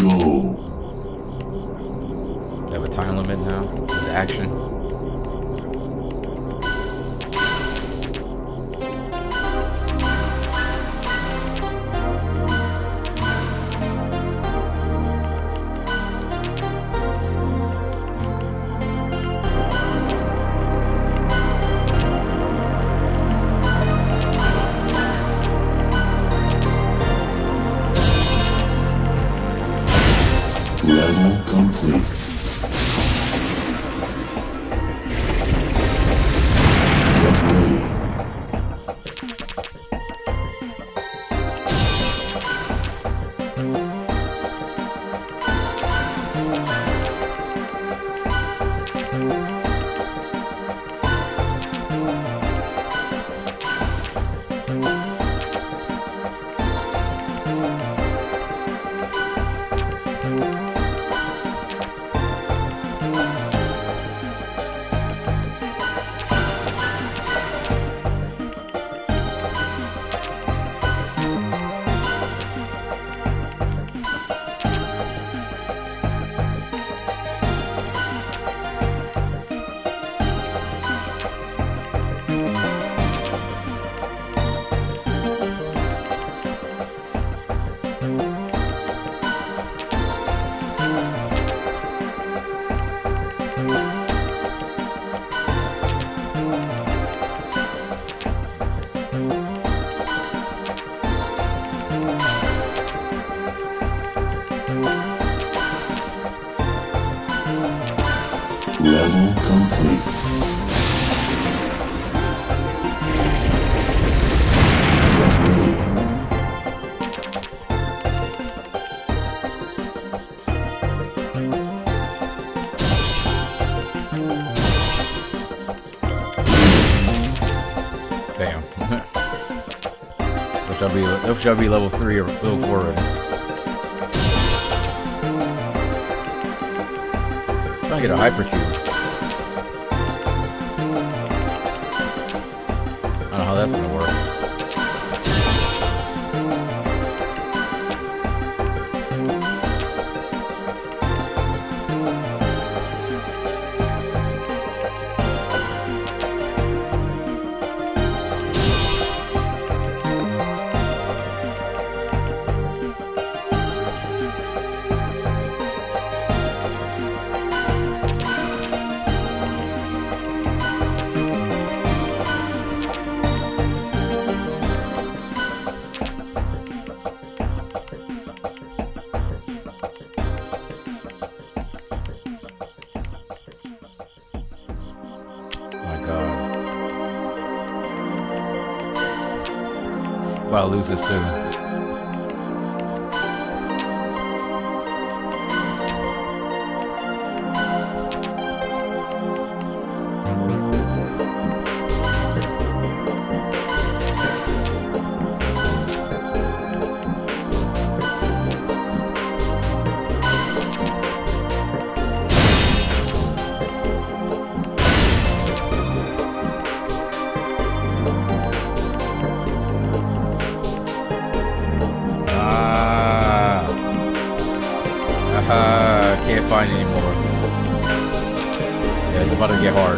Go. I have a time limit now. It's action. Level complete. Get ready. Level complete. Get ready. Damn. Wish I'll be level 3 or level 4 already. Trying to get a hypercube. I don't know how that's gonna work. I'll lose this too. Can't find anymore. Yeah, it's about to get hard.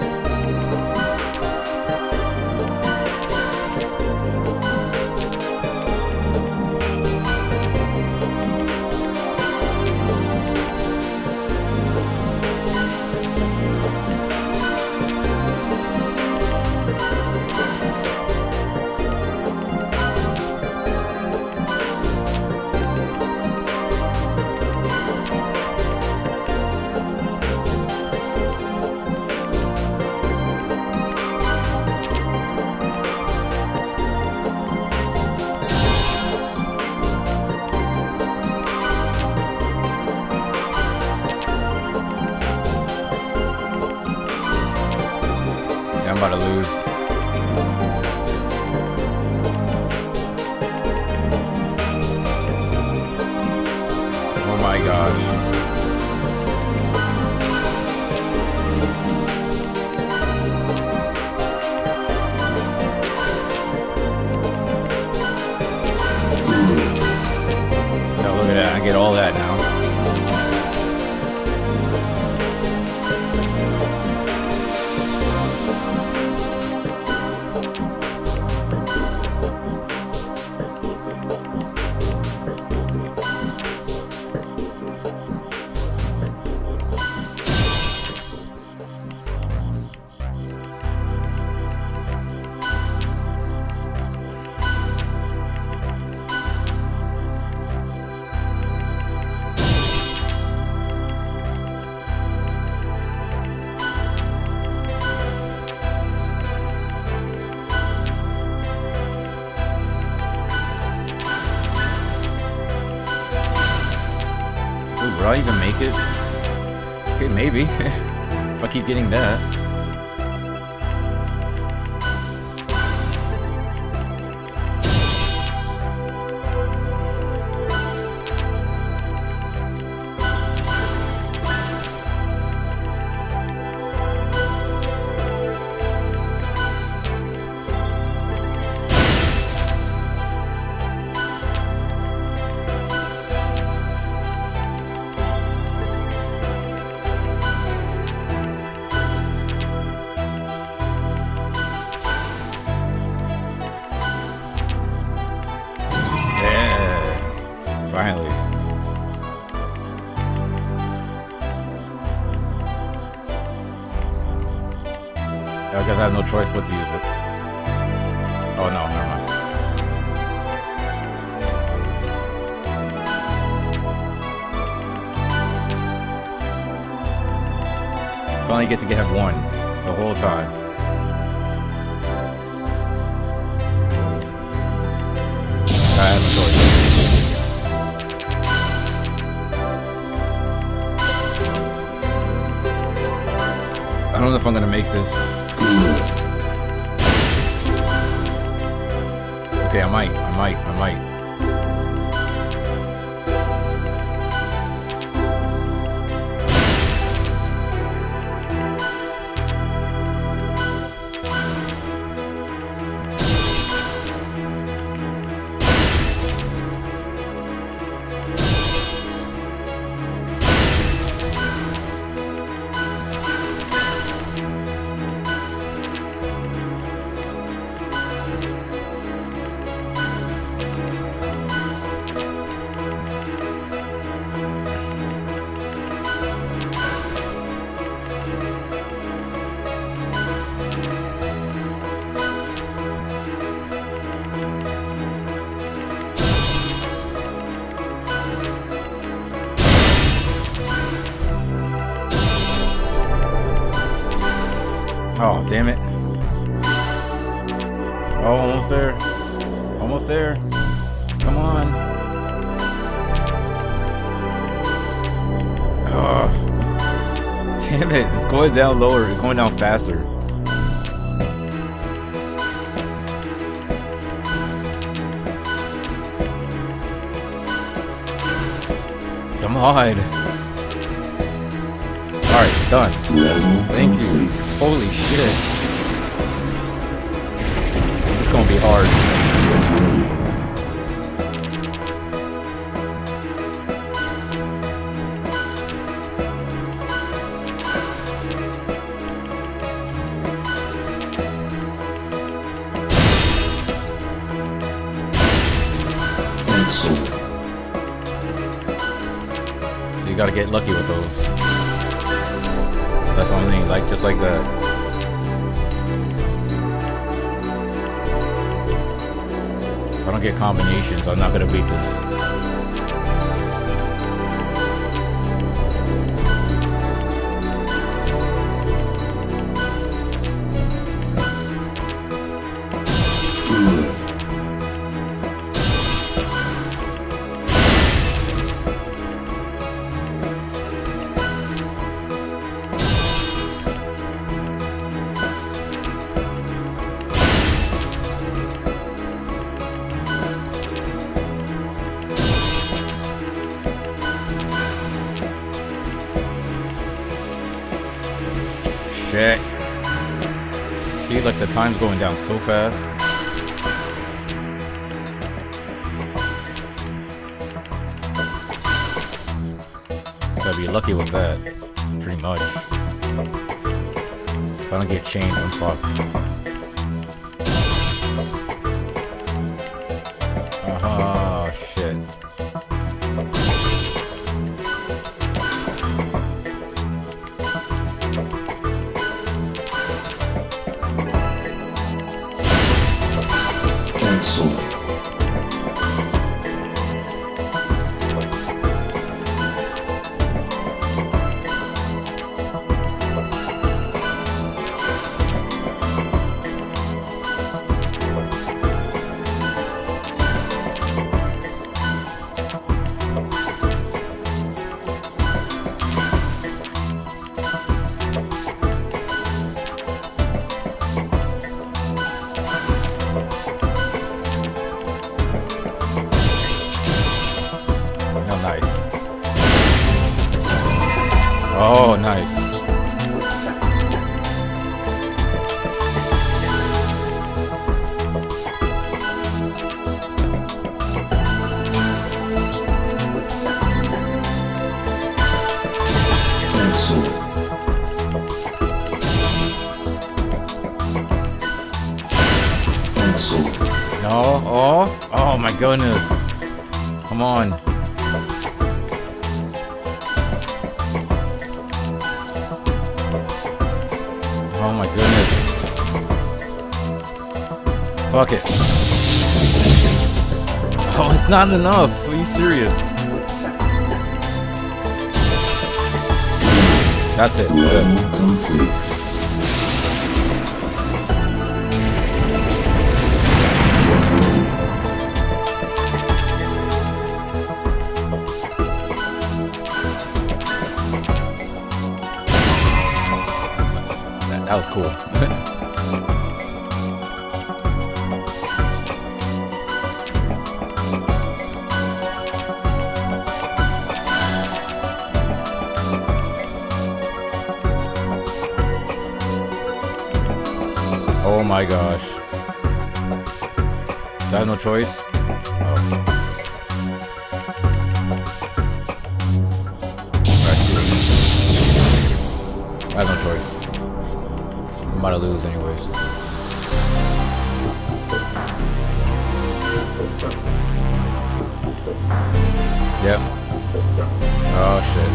I'm about to lose. Oh my gosh. No, look at that. I get all that now. Will I even make it? Okay, maybe. If I keep getting that. Finally. I guess I have no choice but to use it. Oh no, never mind. Finally get to have one the whole time. I have no choice. I don't know if I'm gonna make this. Okay, I might. Oh, damn it. Oh, almost there. Almost there. Come on. Oh. Damn it. It's going down lower. It's going down faster. Come on. Alright, done. Thank you. Holy shit. It's gonna be hard. Excellent. So you gotta get lucky with those. That's the only thing, like, just like that. If I don't get combinations, I'm not gonna beat this. Shit. See, like, the time's going down so fast. Gotta be lucky with that. Pretty much. If I don't get chained, I'm fucked. Oh, shit. Excellent. Oh, nice. Excellent. Excellent. No. Oh. Oh my goodness. Come on. Oh my goodness. Fuck it. Oh, it's not enough. Are you serious? That's it. Level complete. Get ready. That was cool. Oh my gosh. Do I have no choice? Oh. I have no choice. I'm about to lose anyways. Yep. Oh shit.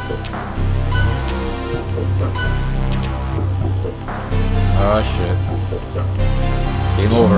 Oh shit. Game over.